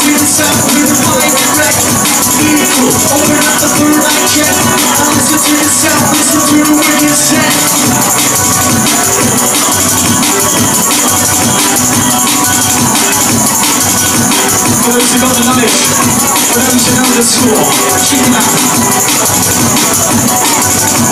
to the south with the mind direct. Evil, open up the third eye check. Listen to the south, listen to the wicked set. For those who got the knowledge, for those who know the score, check them out.